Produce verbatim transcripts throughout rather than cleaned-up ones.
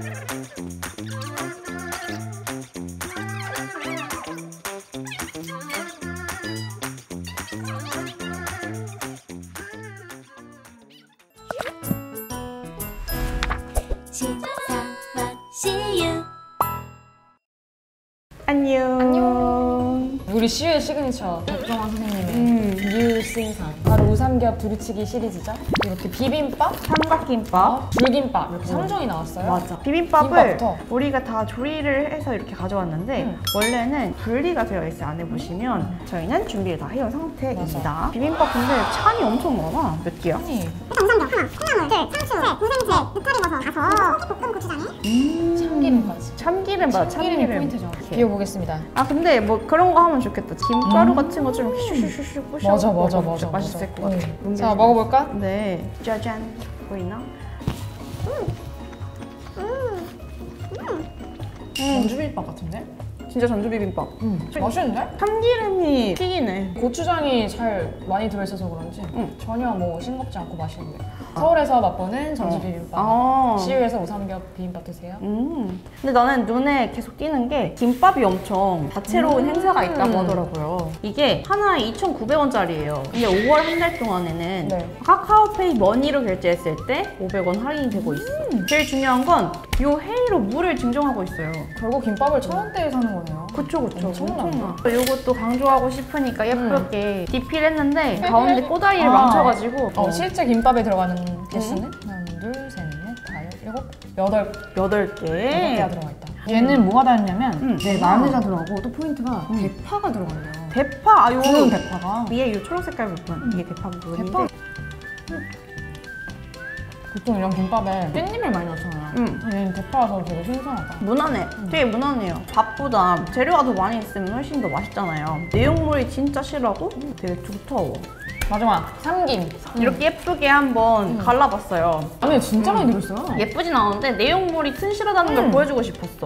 안녕. 안녕. 우리 시우의 시그니처 박정환 선생님의 음. 유생산 바로 우삼겹 두루치기 시리즈죠. 이렇게 비빔밥, 삼각김밥, 줄김밥 이렇게 삼 종이 나왔어요. 맞아. 비빔밥을 비빔밥부터. 우리가 다 조리를 해서 이렇게 가져왔는데 음. 원래는 분리가 되어 있어요. 안에 보시면 음. 저희는 준비를 다 해온 상태입니다. 맞아. 비빔밥 근데 찬이 엄청 많아. 몇 개야? 아니, 우삼겹 하나, 콩나물, 상추, 고생채, 느타리버섯, 가서, 볶음 고추장에 음. 참기름까지. 참기름 맞아. 참기름이 참기름. 포인트죠. 비워보겠습니다. 아 근데 뭐 그런 거 하면 좋겠다. 김가루 음. 같은 거 좀 이렇게 슈슈슈슈 뿌셔. 맞아, 맞아, 먹어보자. 맞아, 맛있을 맞아. 것 같아. 음. 음. 자, 먹어볼까? 네. 짜잔. 보이나? 전주 비빔밥 같은데? 진짜 전주 비빔밥. 음. 맛있는데? 참기름이 튀기네. 고추장이 잘 많이 들어있어서 그런지 응. 전혀 뭐 싱겁지 않고 맛있는데. 서울에서 맛보는 전주 어. 비빔밥, 아. 시우에서 우삼겹 비빔밥 드세요. 음. 근데 나는 눈에 계속 띄는 게 김밥이 엄청 다채로운 음. 행사가 있다고 하더라고요. 이게 하나에 이천구백 원짜리예요. 근데 오월 한 달 동안에는 네. 카카오페이 머니로 결제했을 때 오백 원 할인이 되고 있어. 음. 제일 중요한 건 이 헤이로 물을 증정하고 있어요. 결국 김밥을 천 원대에 사는 거네요. 그쵸 그쵸. 엄청나다. 이것도 강조하고 싶으니까 예쁘게 디피를 했는데 음. 가운데 꼬다리를 아. 망쳐가지고 어, 실제 김밥에 들어가는 개수는 하나, 둘, 셋, 넷, 다섯, 일곱, 여덟 여덟 개. 여덟 개가 들어가 있다. 얘는 뭐가 다르냐면 음. 네, 마늘가 들어가고 또 포인트가 음. 대파가 들어간대요. 대파! 아, 요 구운 대파가. 위에 이 초록 색깔 부분. 이게 대파 부분인데. 대파? 보통 이런 김밥에 깻잎을 많이 넣잖아요. 음. 얘는 대파라서 되게 신선하다. 무난해. 되게 무난해요. 밥보다 재료가 더 많이 있으면 훨씬 더 맛있잖아요. 내용물이 진짜 실하고 되게 두터워. 마지막 삼김. 이렇게 예쁘게 한번 갈라봤어요. 안에 진짜 많이 들었어요. 예쁘진 않은데 내용물이 튼실하다는 걸 음. 보여주고 싶었어.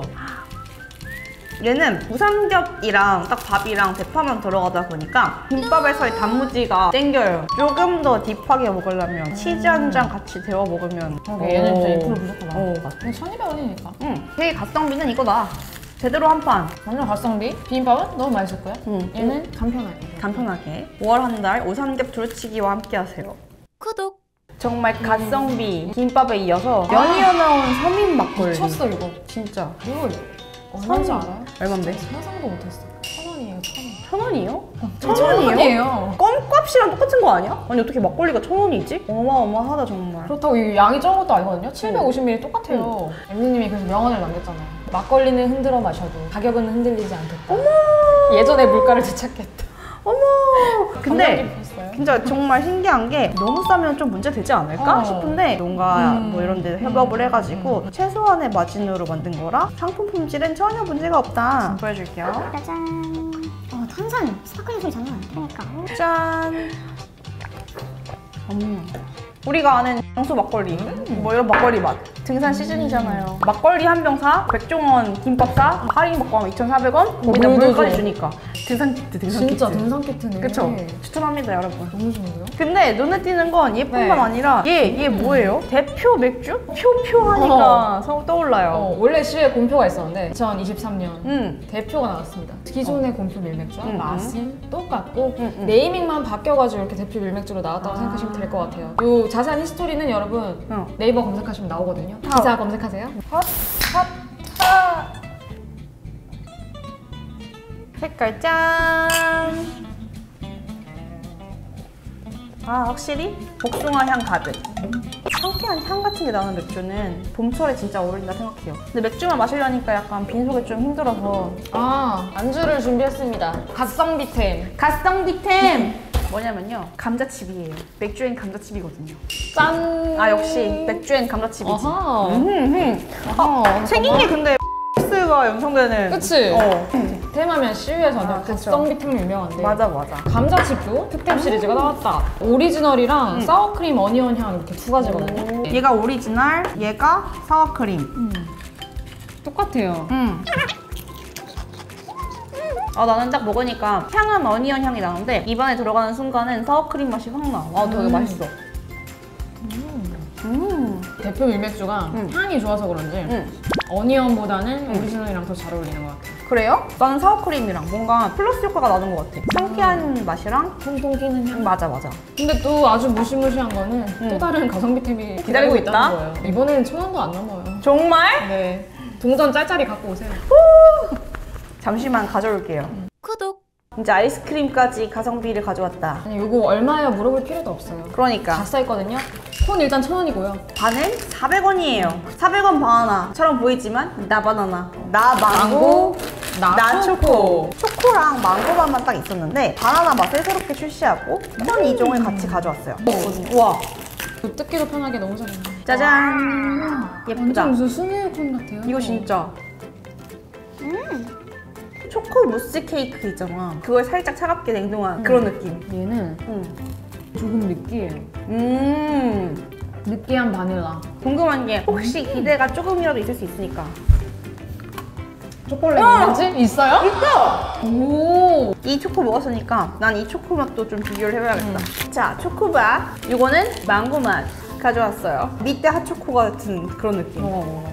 얘는 우삼겹이랑 딱 밥이랑 대파만 들어가다 보니까 김밥에서의 단무지가 땡겨요. 조금 더 딥하게 먹으려면 치즈 한 장 같이 데워 먹으면 그러게 얘는 진짜 오. 이 퍼센트 부족하다. 오, 맞아. 근데 천이백 원이니까. 응, 되게 가성비는 이거다. 제대로 한 판. 완전 가성비. 비빔밥은 너무 맛있었고요. 응. 얘는 간편하게. 간편하게 오월 한 달 오삼겹 두루치기와 함께 하세요. 구독. 정말 가성비 김밥에 이어서 연이어 나온 서민 막걸리. 미쳤어 이거. 진짜. 이거 얼마인지 선- 알아요? 얼만데? 상상도 못했어. 천 원이에요, 천 원. 천 원이요? 천 천 원이에요? 원이에요. 껌값이랑 똑같은 거 아니야? 아니 어떻게 막걸리가 천 원이지? 어마어마하다 정말. 그렇다고 이 양이 적은 것도 아니거든요. 칠백오십 밀리리터 똑같아요. 엠리님이 그래서 명언을 남겼잖아요. 막걸리는 흔들어 마셔도 가격은 흔들리지 않겠다. 어머! 예전의 물가를 되찾겠다. 어머! 감명 근데 깊었어요. 진짜 정말 신기한 게 너무 싸면 좀 문제 되지 않을까 어. 싶은데 뭔가 음. 뭐 이런 데 협업을 음. 해가지고 음. 최소한의 마진으로 만든 거라 상품 품질은 전혀 문제가 없다. 보여줄게요. 짜잔. 어, 탄산. 스파클링 소리 장난 아니야. 그러니까. 짠! 음. 우리가 아는 양수 막걸리, 뭐 이런 막걸리 맛. 등산 시즌이잖아요. 막걸리 한 병 사, 백종원 김밥 사, 할인 받고 하면 이천사백 원? 거기다 물도 물까지 줘. 주니까. 등산 키트, 등산 진짜 키트. 등산 키트네. 그쵸? 추천합니다, 여러분. 너무 좋은데요? 근데 눈에 띄는 건 예뿐만 네. 아니라 얘, 얘 뭐예요? 대표 맥주? 표표 하니까 서 떠올라요. 어, 원래 시에 공표가 있었는데 이천이십삼 년 음. 대표가 나왔습니다. 기존의 공표 밀맥주와 음, 맛은 똑같고 음, 음. 네이밍만 바뀌어가지고 이렇게 대표 밀맥주로 나왔다고 아. 생각하시면 될 것 같아요. 요 자세한 히스토리는 여러분 어. 네이버 검색하시면 나오거든요. 아. 기사 검색하세요. 핫, 핫, 핫. 색깔 짠! 아, 확실히 복숭아 향 가득. 상쾌한 향 같은 게 나는 맥주는 봄철에 진짜 어울린다 생각해요. 근데 맥주만 마시려니까 약간 빈속에 좀 힘들어서. 아, 안주를 준비했습니다. 갓성비템. 가성비템! 뭐냐면요, 감자칩이에요. 맥주엔 감자칩이거든요. 짠! 아, 역시 맥주엔 감자칩이지. 어허. 음흠. 어허. 생긴 게 근데 X가 연상되는. 그치? 어. 테마면 시우에서 아, 는 그쵸. 갓성비템이 유명한데 맞아, 맞아. 감자칩도 특템 시리즈가 나왔다. 오리지널이랑 음. 사워크림, 어니언 향 이렇게 두 가지거든요. 얘가 오리지널, 얘가 사워크림. 똑같아요. 음. 아, 나는 딱 먹으니까 향은 어니언 향이 나는데 입안에 들어가는 순간은 사워크림 맛이 확 나. 아, 되게 음. 맛있어. 음. 대표 밀맥주가 음. 향이 좋아서 그런지 음. 어니언보다는 오리지널이랑 더 잘 어울리는 것 같아요. 그래요? 나는 사워크림이랑 뭔가 플러스 효과가 나는 것 같아. 상쾌한 맛이랑 통통 튀는 향. 맞아 맞아. 근데 또 아주 무시무시한 거는 음. 또 다른 가성비 템이 기다리고, 기다리고 있다는 있다? 거예요. 이번에는 천 원도 안 넘어요. 정말? 네. 동전 짤짤이 갖고 오세요. 잠시만 가져올게요. 구독. 이제 아이스크림까지 가성비를 가져왔다. 아니 이거 얼마야 물어볼 필요도 없어요. 그러니까 다 써있거든요. 콘 일단 천 원이고요. 반은 사백 원이에요. 사백 원 바나나처럼 보이지만 나 바나나, 나 망고, 나, 나 초코. 초코. 초코랑 망고 맛만 딱 있었는데 바나나 맛을 새롭게 출시하고 콘 이 종을 같이 가져왔어요. 우와, 뜯기도 편하게 너무 잘했네. 짜잔. 예쁘다. 완전 무슨 스낵 콘 같아요. 이거 진짜. 초코 무스 케이크 있잖아. 그걸 살짝 차갑게 냉동한 그런 느낌. 얘는 음. 조금 느끼해요. 음. 느끼한 바닐라. 궁금한 게 혹시 기대가 조금이라도 있을 수 있으니까. 초콜릿 어! 있는지? 있어요? 있어! 오! 이 초코 먹었으니까 난 이 초코 맛도 좀 비교를 해봐야겠다. 자, 초코바. 이거는 망고 맛 가져왔어요. 밑에 핫초코 같은 그런 느낌. 어.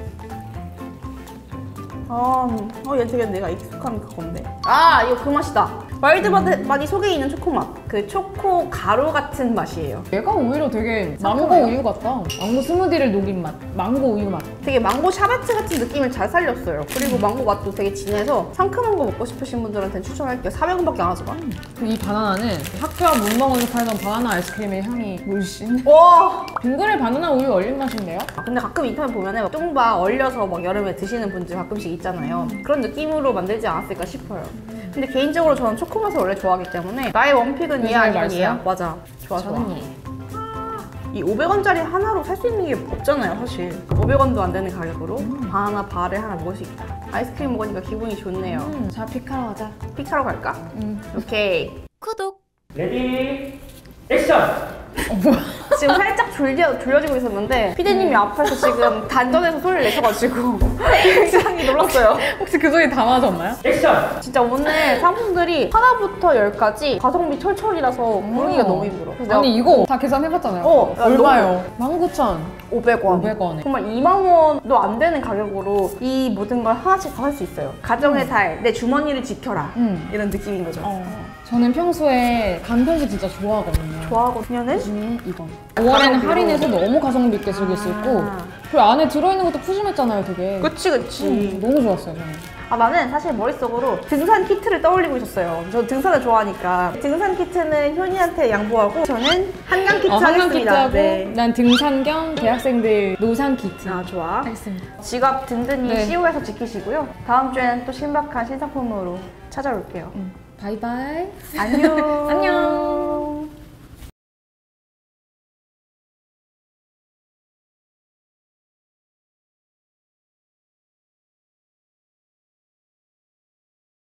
아, 음. 어, 얘 되게 내가 익숙한 그건데. 아, 이거 그 맛이다. 와일드바디 속에 있는 초코 맛. 그 초코 가루 같은 맛이에요. 얘가 오히려 되게 망고 상큼해요? 우유 같다. 망고 스무디를 녹인 맛. 망고 우유 맛. 되게 망고 샤베트 같은 느낌을 잘 살렸어요. 그리고 망고 맛도 되게 진해서 상큼한 거 먹고 싶으신 분들한테 추천할게요. 사백 원밖에 안 하지만. 이 바나나는 학교 앞 문방구에서 팔던 바나나 아이스크림의 향이 물씬. 와! 빙그레 바나나 우유 얼린 맛인데요? 아, 근데 가끔 인터넷 보면은 뚱바 얼려서 막 여름에 드시는 분들 가끔씩 있잖아요. 그런 느낌으로 만들지 않았을까 싶어요. 근데 개인적으로 저는 초코 맛을 원래 좋아하기 때문에 나의 원픽은 얘 그래서 아니면 맛있어요? 얘야. 맞아. 좋아 좋아. 저는 얘. 이 오백 원짜리 하나로 살 수 있는 게 없잖아요, 사실. 오백 원도 안 되는 가격으로 바나나 바를 하나 먹을 수 있다. 아이스크림 먹으니까 기분이 좋네요. 음, 자, 피카로 가자. 픽사로 갈까? 음. 오케이. 구독. 레디 액션! 지금 살짝 졸려, 졸려지고 있었는데 피디님이 앞에서 지금 단전에서 소리를 내셔가지고 굉장히 놀랐어요. 혹시 그 소리 다 맞았나요? 액션! 진짜 오늘 상품들이 하나부터 열까지 가성비 철철이라서 부르기가 너무 힘들어. 그래서 아니 이거 다 계산해봤잖아요. 어, 야, 얼마요? 만 구천. 오백 원. 오백 원에. 정말 이만 원도 안 되는 가격으로 이 모든 걸 하나씩 다 할 수 있어요. 가정의 달, 내 주머니를 지켜라. 음. 이런 느낌인 거죠. 저는 평소에 간편식 진짜 좋아하거든요. 좋아하거든요. 중에 이건. 오월에는 할인해서 너무 가성비 있게 즐길 수 있고 그 안에 들어있는 것도 푸짐했잖아요 되게. 그치 그치. 음, 너무 좋았어요 저는. 아 나는 사실 머릿속으로 등산 키트를 떠올리고 있었어요. 저 등산을 좋아하니까 등산 키트는 효니한테 양보하고 저는 한강 키트 어, 한강 하겠습니다. 키트하고 네. 난 등산 겸 대학생들 노상 키트 아 좋아. 하겠습니다. 지갑 든든히 네. 씨오에서 지키시고요. 다음 주에는 또 신박한 신상품으로 찾아올게요. 바이바이. 안녕. 안녕.